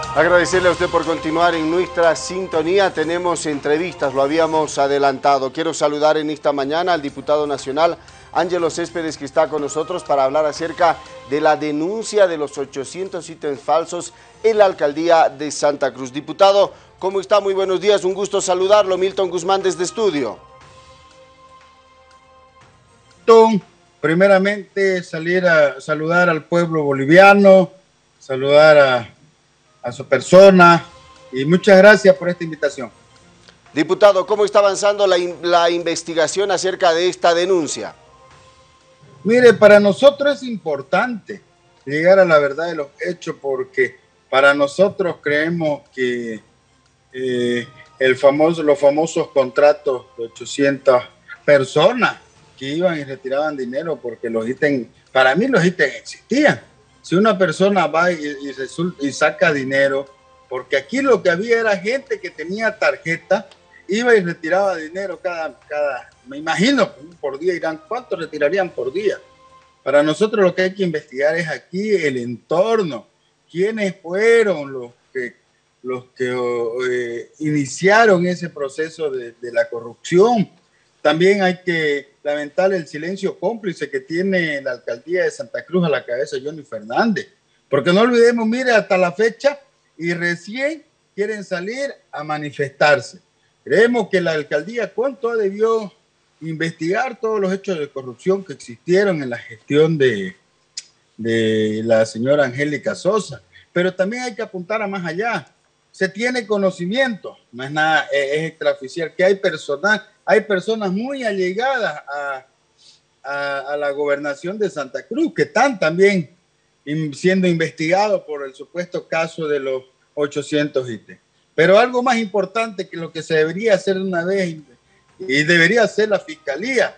Agradecerle a usted por continuar en nuestra sintonía. Tenemos entrevistas, lo habíamos adelantado. Quiero saludar en esta mañana al diputado nacional Ángelo Céspedes, que está con nosotros para hablar acerca de la denuncia de los 800 ítems falsos en la alcaldía de Santa Cruz. Diputado, ¿cómo está? Muy buenos días, un gusto saludarlo. Milton Guzmán desde estudio. Primeramente salir a saludar al pueblo boliviano, saludar a su persona y muchas gracias por esta invitación. Diputado, ¿cómo está avanzando la investigación acerca de esta denuncia? Mire, para nosotros es importante llegar a la verdad de los hechos porque para nosotros creemos que los famosos contratos de 800 personas que iban y retiraban dinero porque los ítems, para mí los ítems existían. Si una persona va y saca dinero, porque aquí lo que había era gente que tenía tarjeta, iba y retiraba dinero me imagino, por día irán, ¿cuántos retirarían por día? Para nosotros lo que hay que investigar es aquí el entorno, quiénes fueron los que iniciaron ese proceso de la corrupción. También hay que lamentar el silencio cómplice que tiene la alcaldía de Santa Cruz a la cabeza de Johnny Fernández. Porque no olvidemos, mire, hasta la fecha y recién quieren salir a manifestarse. Creemos que la alcaldía cuánto debió investigar todos los hechos de corrupción que existieron en la gestión de la señora Angélica Sosa. Pero también hay que apuntar a más allá. Se tiene conocimiento, no es nada, es extraoficial, que hay personas muy allegadas a la gobernación de Santa Cruz que están también siendo investigados por el supuesto caso de los 800 ítems. Pero algo más importante que lo que se debería hacer de una vez y debería hacer la fiscalía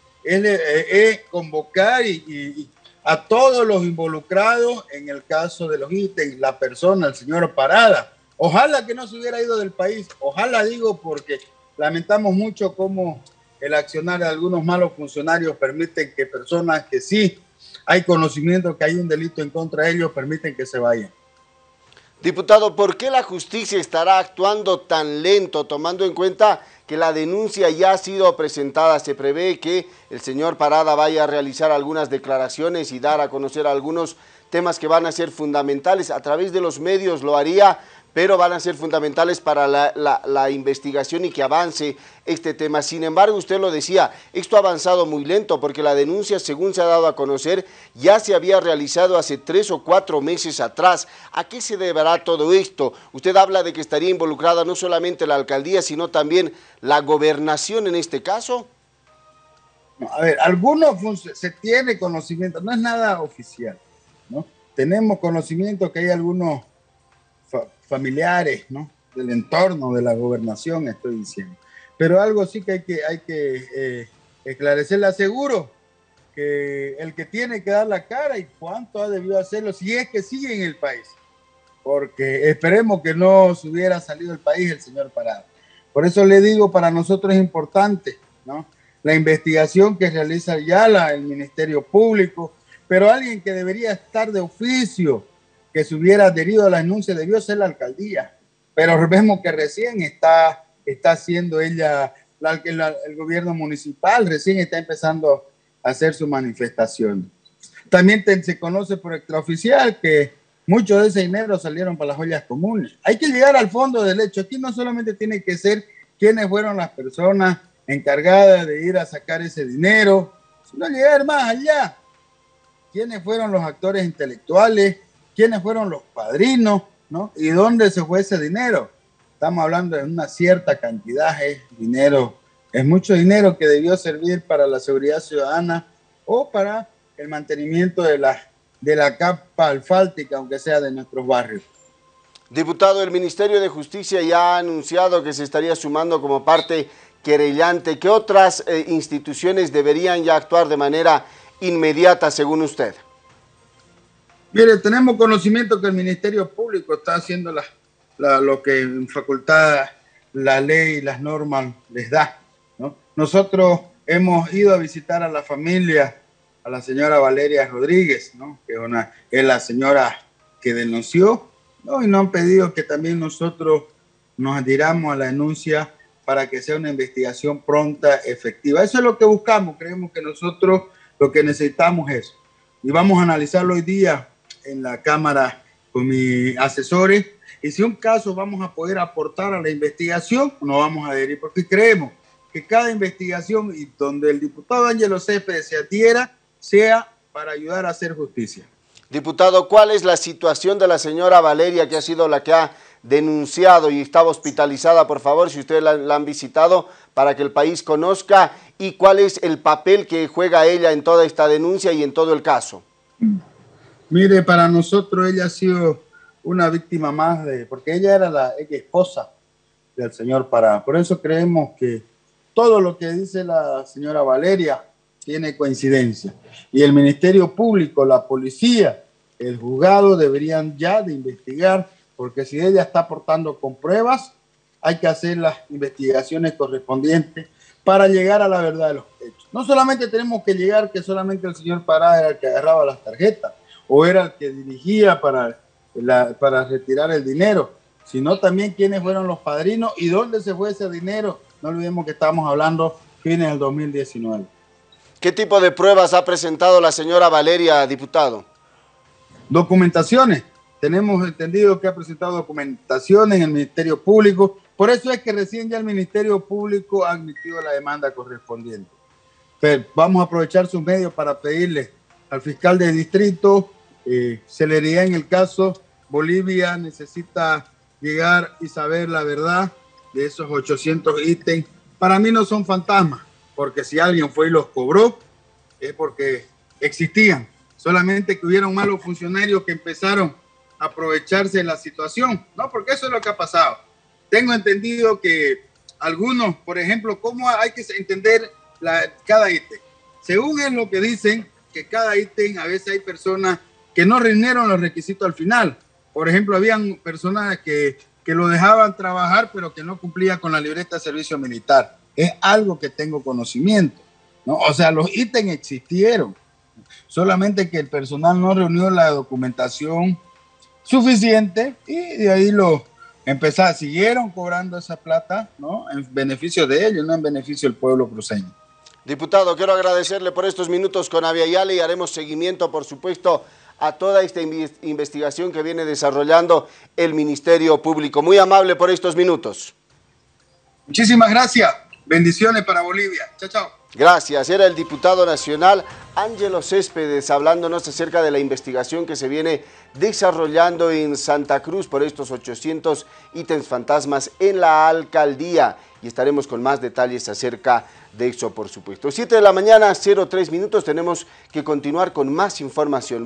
es convocar a todos los involucrados en el caso de los ítems, la persona, el señor Parada. Ojalá que no se hubiera ido del país, ojalá digo porque lamentamos mucho cómo el accionar de algunos malos funcionarios permiten que personas que sí hay conocimiento que hay un delito en contra de ellos, permiten que se vayan. Diputado, ¿por qué la justicia estará actuando tan lento, tomando en cuenta que la denuncia ya ha sido presentada? Se prevé que el señor Parada vaya a realizar algunas declaraciones y dar a conocer algunos temas que van a ser fundamentales. A través de los medios lo haría, pero van a ser fundamentales para la investigación y que avance este tema. Sin embargo, usted lo decía, esto ha avanzado muy lento porque la denuncia, según se ha dado a conocer, ya se había realizado hace 3 o 4 meses atrás. ¿A qué se deberá todo esto? Usted habla de que estaría involucrada no solamente la alcaldía, sino también la gobernación en este caso. A ver, se tiene conocimiento, no es nada oficial, ¿no? Tenemos conocimiento que hay algunos familiares, ¿no? Del entorno de la gobernación, estoy diciendo. Pero algo sí que hay que esclarecer. Le aseguro que el que tiene que dar la cara y cuánto ha debido hacerlo, si es que sigue en el país, porque esperemos que no se hubiera salido del país el señor Parada. Por eso le digo, para nosotros es importante, ¿no? La investigación que realiza ya el Ministerio Público, pero alguien que debería estar de oficio, que se hubiera adherido a la denuncia, debió ser la alcaldía. Pero vemos que recién está haciendo ella, el gobierno municipal, recién está empezando a hacer su manifestación. También se conoce por extraoficial que mucho de ese dinero salieron para las ollas comunes. Hay que llegar al fondo del hecho. Aquí no solamente tiene que ser quiénes fueron las personas encargadas de ir a sacar ese dinero, sino llegar más allá. ¿Quiénes fueron los actores intelectuales? ¿Quiénes fueron los padrinos? ¿No? ¿Y dónde se fue ese dinero? Estamos hablando de una cierta cantidad, es mucho dinero que debió servir para la seguridad ciudadana o para el mantenimiento de la capa asfáltica, aunque sea de nuestros barrios. Diputado, el Ministerio de Justicia ya ha anunciado que se estaría sumando como parte querellante. ¿Qué otras instituciones deberían ya actuar de manera inmediata, según usted? Mire, tenemos conocimiento que el Ministerio Público está haciendo lo que en facultad la ley y las normas les da, ¿no? Nosotros hemos ido a visitar a la familia, a la señora Valeria Rodríguez, ¿no? Que es la señora que denunció ¿no? Y nos han pedido que también nosotros nos adhiramos a la denuncia para que sea una investigación pronta, efectiva. Eso es lo que buscamos. Creemos que nosotros lo que necesitamos es eso. Y vamos a analizarlo hoy día en la Cámara con mis asesores. Y si un caso vamos a poder aportar a la investigación, nos vamos a adherir, porque creemos que cada investigación y donde el diputado Ángelo Céspedes se adhiera, sea para ayudar a hacer justicia. Diputado, ¿cuál es la situación de la señora Valeria, que ha sido la que ha denunciado y estaba hospitalizada? Por favor, si ustedes la han visitado, para que el país conozca, y cuál es el papel que juega ella en toda esta denuncia y en todo el caso. Mire, para nosotros ella ha sido una víctima más, porque ella era la ex esposa del señor Parada. Por eso creemos que todo lo que dice la señora Valeria tiene coincidencia. Y el Ministerio Público, la policía, el juzgado deberían ya de investigar, porque si ella está aportando con pruebas, hay que hacer las investigaciones correspondientes para llegar a la verdad de los hechos. No solamente tenemos que llegar que solamente el señor Parada era el que agarraba las tarjetas o era el que dirigía para retirar el dinero, sino también quiénes fueron los padrinos y dónde se fue ese dinero. No olvidemos que estamos hablando fines del 2019. ¿Qué tipo de pruebas ha presentado la señora Valeria, diputado? Documentaciones. Tenemos entendido que ha presentado documentaciones en el Ministerio Público. Por eso es que recién ya el Ministerio Público ha admitido la demanda correspondiente. Pero vamos a aprovechar sus medios para pedirle al fiscal de distrito celeridad en el caso. Bolivia necesita llegar y saber la verdad de esos 800 ítems. Para mí no son fantasmas, porque si alguien fue y los cobró, es porque existían. Solamente que hubieron malos funcionarios que empezaron a aprovecharse de la situación, ¿no? Porque eso es lo que ha pasado. Tengo entendido que algunos, por ejemplo, ¿cómo hay que entender cada ítem? Según es lo que dicen, que cada ítem, a veces hay personas que no reunieron los requisitos al final. Por ejemplo, habían personas que lo dejaban trabajar, pero que no cumplían con la libreta de servicio militar. Es algo que tengo conocimiento, ¿no? O sea, los ítems existieron, solamente que el personal no reunió la documentación suficiente y de ahí siguieron cobrando esa plata, ¿no? En beneficio de ellos, no en beneficio del pueblo cruceño. Diputado, quiero agradecerle por estos minutos con Aviala y haremos seguimiento, por supuesto, a toda esta investigación que viene desarrollando el Ministerio Público. Muy amable por estos minutos. Muchísimas gracias. Bendiciones para Bolivia. Chao, chao. Gracias. Era el diputado nacional Ángelo Céspedes hablándonos acerca de la investigación que se viene desarrollando en Santa Cruz por estos 800 ítems fantasmas en la alcaldía. Y estaremos con más detalles acerca de eso, por supuesto. 7 de la mañana, 03 minutos. Tenemos que continuar con más información.